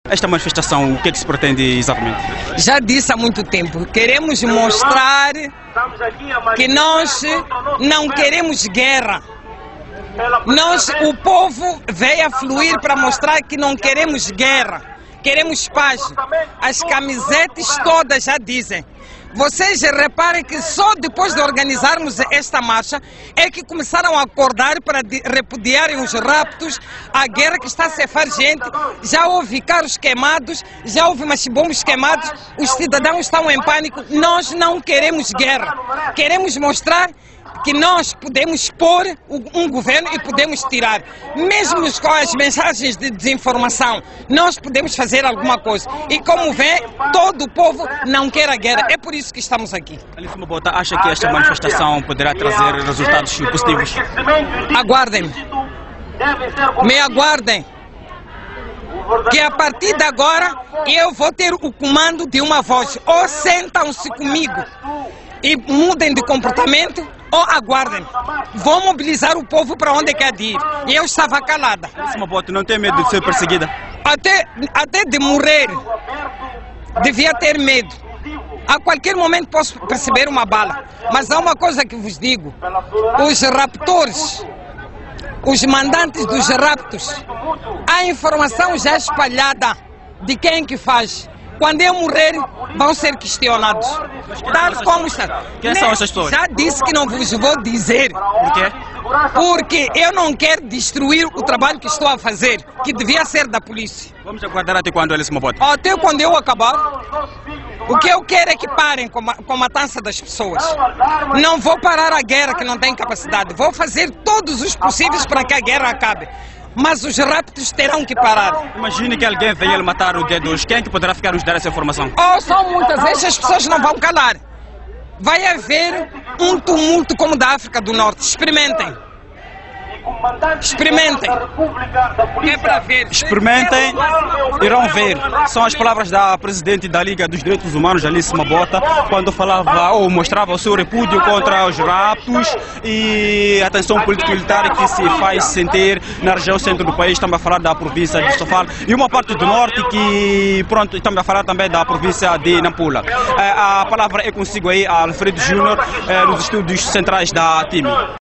Esta manifestação, o que é que se pretende exatamente? Já disse há muito tempo, queremos mostrar que nós não queremos guerra. O povo veio a fluir para mostrar que não queremos guerra, queremos paz. As camisetas todas já dizem. Vocês reparem que só depois de organizarmos esta marcha é que começaram a acordar para repudiarem os raptos, a guerra que está a cefar gente. Já houve carros queimados, já houve machibombos queimados, os cidadãos estão em pânico. Nós não queremos guerra, queremos mostrar que nós podemos pôr um governo e podemos tirar. Mesmo com as mensagens de desinformação, nós podemos fazer alguma coisa. E como vê, todo o povo não quer a guerra. É por isso que estamos aqui. Alice Mabota acha que esta manifestação poderá trazer resultados positivos? Aguardem-me. Me aguardem. Que a partir de agora eu vou ter o comando de uma voz. Ou sentam-se comigo e mudem de comportamento, ou aguardem. Vou mobilizar o povo para onde quer ir. E eu estava calada. Alice Mabota não tem medo de ser perseguida? Até de morrer, devia ter medo. A qualquer momento posso perceber uma bala. Mas há uma coisa que vos digo. Os raptores, os mandantes dos raptos, a informação já espalhada de quem que faz. Quando eu morrer, vão ser questionados. Tal como está. Quem são essas pessoas? Já disse que não vos vou dizer. Por quê? Porque eu não quero destruir o trabalho que estou a fazer, que devia ser da polícia. Vamos aguardar até quando, Alice Mabota? Até quando eu acabar. O que eu quero é que parem com a matança das pessoas. Não vou parar a guerra que não tem capacidade. Vou fazer todos os possíveis para que a guerra acabe. Mas os raptos terão que parar. Imagine que alguém venha lhe matar o dia de hoje. Quem é que poderá ficar nos dar essa informação? Oh, são muitas. Estas pessoas não vão calar. Vai haver um tumulto como da África do Norte. Experimentem. Experimentem. É para ver. Experimentem, irão ver. São as palavras da presidente da Liga dos Direitos Humanos, Alice Mabota, quando falava ou mostrava o seu repúdio contra os raptos e a tensão político-militar que se faz sentir na região centro do país. Estamos a falar da província de Sofala e uma parte do norte que, pronto, estamos a falar também da província de Nampula. A palavra é consigo aí, Alfredo Júnior, nos estúdios centrais da TIMI.